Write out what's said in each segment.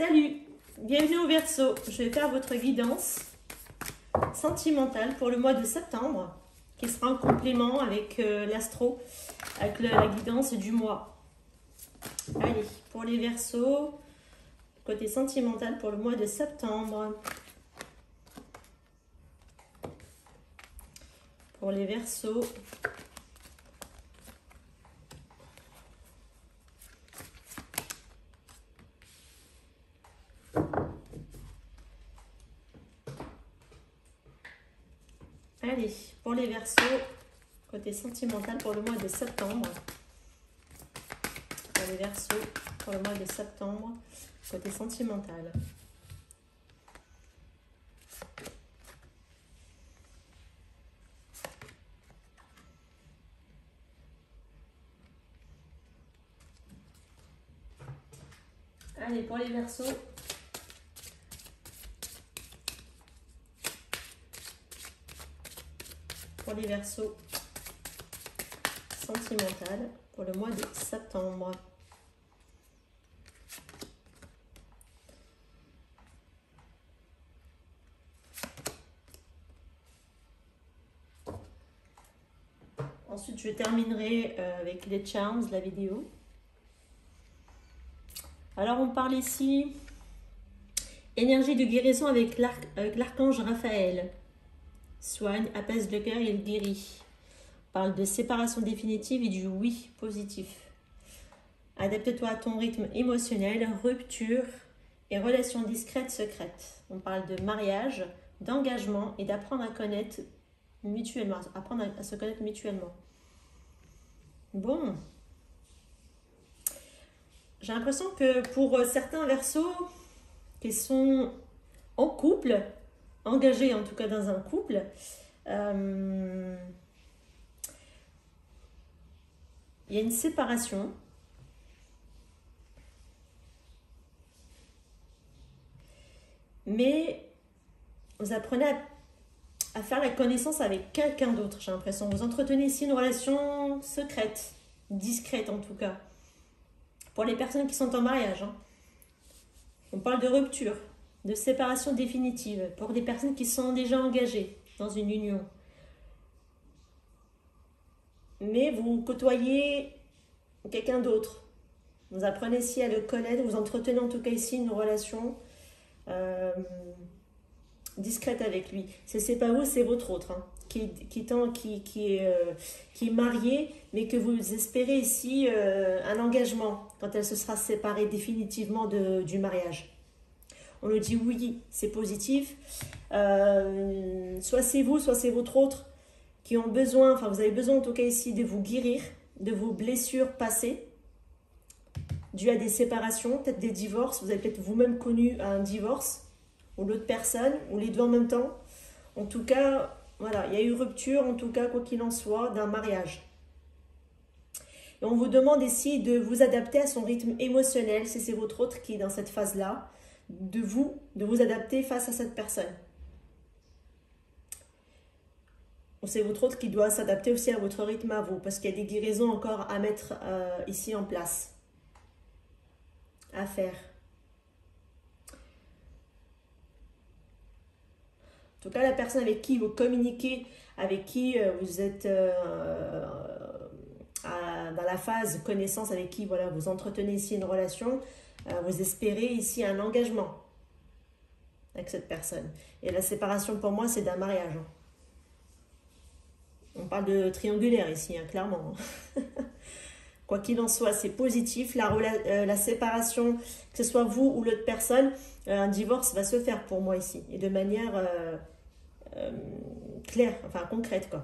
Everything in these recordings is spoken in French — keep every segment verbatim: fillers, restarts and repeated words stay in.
Salut, bienvenue au Verseau. Je vais faire votre guidance sentimentale pour le mois de septembre, qui sera en complément avec euh, l'astro, avec le, la guidance du mois. Allez, pour les Verseaux, côté sentimental pour le mois de septembre. Pour les Verseaux. Allez, pour les Verseaux, côté sentimental pour le mois de septembre. Pour les Verseaux, pour le mois de septembre, côté sentimental. Allez, pour les Verseaux. Pour les Verseaux sentimental pour le mois de septembre. Ensuite, je terminerai avec les charms, la vidéo. Alors, on parle ici énergie de guérison avec l'archange Raphaël. Soigne, apaise le cœur et il guérit. On parle de séparation définitive et du oui positif. Adapte-toi à ton rythme émotionnel, rupture et relations discrètes, secrètes. On parle de mariage, d'engagement et d'apprendre à connaître mutuellement, apprendre à se connaître mutuellement. Bon. J'ai l'impression que pour certains Verseaux qui sont en couple, engagés en tout cas dans un couple, euh, il y a une séparation. Mais vous apprenez à, à faire la connaissance avec quelqu'un d'autre, j'ai l'impression. Vous entretenez ici une relation secrète, discrète en tout cas. Pour les personnes qui sont en mariage, hein. On parle de rupture, de séparation définitive. Pour des personnes qui sont déjà engagées dans une union. Mais vous côtoyez quelqu'un d'autre. Vous apprenez ici à le connaître. Vous entretenez en tout cas ici une relation euh, discrète avec lui. C'est pas vous, c'est votre autre. Hein, qui, qui, qui, qui, est, euh, qui est marié, mais que vous espérez ici euh, un engagement quand elle se sera séparée définitivement de, du mariage. On le dit oui, c'est positif. Euh, soit c'est vous, soit c'est votre autre qui ont besoin, enfin vous avez besoin en tout cas ici de vous guérir, de vos blessures passées, dues à des séparations, peut-être des divorces. Vous avez peut-être vous-même connu un divorce, ou l'autre personne, ou les deux en même temps. En tout cas, voilà, il y a eu rupture, en tout cas, quoi qu'il en soit, d'un mariage. Et on vous demande ici de vous adapter à son rythme émotionnel, si c'est votre autre qui est dans cette phase-là, de vous, de vous adapter face à cette personne. Ou c'est votre autre qui doit s'adapter aussi à votre rythme à vous, parce qu'il y a des guérisons encore à mettre euh, ici en place, à faire. En tout cas, la personne avec qui vous communiquez, avec qui euh, vous êtes euh, à, dans la phase connaissance, avec qui voilà, vous entretenez ici une relation, euh, vous espérez ici un engagement avec cette personne. Et la séparation pour moi, c'est d'un mariage. Hein. On parle de triangulaire ici, hein, clairement. Quoi qu'il en soit, c'est positif. La, euh, la séparation, que ce soit vous ou l'autre personne, euh, un divorce va se faire pour moi ici. Et de manière euh, euh, claire, enfin concrète, quoi.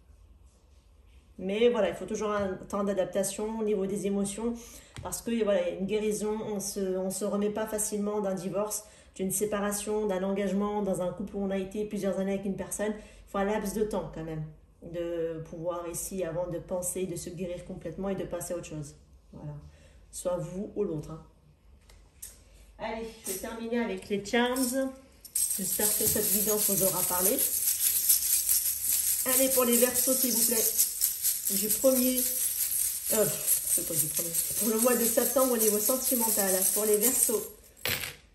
Mais voilà, il faut toujours un temps d'adaptation au niveau des émotions. Parce que voilà, il y a une guérison, on ne se, on se remet pas facilement d'un divorce, d'une séparation, d'un engagement, dans un couple où on a été plusieurs années avec une personne. Il faut un laps de temps quand même. De pouvoir ici, avant de penser, de se guérir complètement et de passer à autre chose. Voilà. Soit vous ou l'autre. Hein. Allez, je vais terminer avec les charms. J'espère que cette vidéo vous aura parlé. Allez, pour les Verseaux, s'il vous plaît. Du premier... Euh, c'est quoi du premier? Pour le mois de septembre au niveau sentimental. Pour les Verseaux.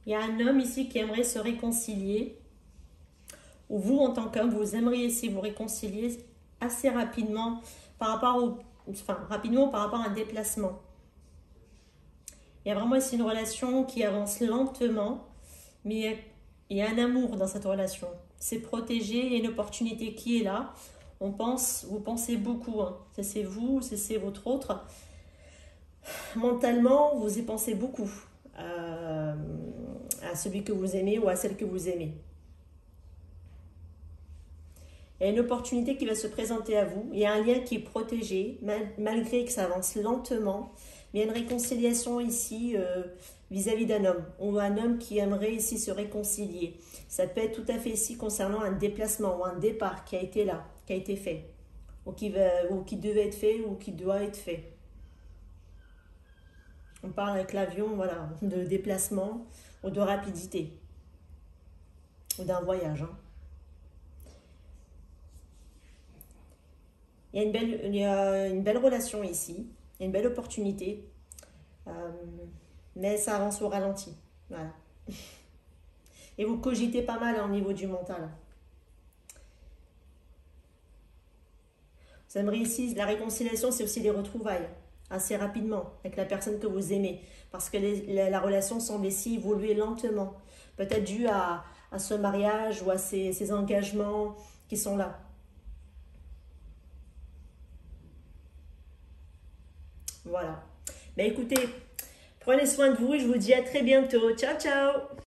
Il y a un homme ici qui aimerait se réconcilier. Ou vous, en tant qu'homme, vous aimeriez ici vous réconcilier assez rapidement par rapport au, enfin, rapidement par rapport à un déplacement. Il y a vraiment ici une relation qui avance lentement, mais il y a, il y a un amour dans cette relation. C'est protégé, il y a une opportunité qui est là. On pense, vous pensez beaucoup, hein. C'est vous, c'est votre autre. Mentalement, vous y pensez beaucoup euh, à celui que vous aimez ou à celle que vous aimez. Il y a une opportunité qui va se présenter à vous. Il y a un lien qui est protégé, mal, malgré que ça avance lentement. Mais il y a une réconciliation ici vis-à-vis d'un homme. Ou un homme qui aimerait ici se réconcilier. Ça peut être tout à fait ici concernant un déplacement ou un départ qui a été là, qui a été fait. Ou qui, va, ou qui devait être fait ou qui doit être fait. On parle avec l'avion, voilà, de déplacement ou de rapidité. Ou d'un voyage, hein. Il y, a une belle, il y a une belle relation ici, il y a une belle opportunité, euh, mais ça avance au ralenti. Voilà. Et vous cogitez pas mal hein, au niveau du mental. Vous aimeriez ici, la réconciliation, c'est aussi des retrouvailles, assez rapidement, avec la personne que vous aimez, parce que les, la, la relation semble ici évoluer lentement, peut-être dû à, à ce mariage ou à ces, ces engagements qui sont là. Voilà. Mais écoutez, prenez soin de vous et je vous dis à très bientôt. Ciao, ciao!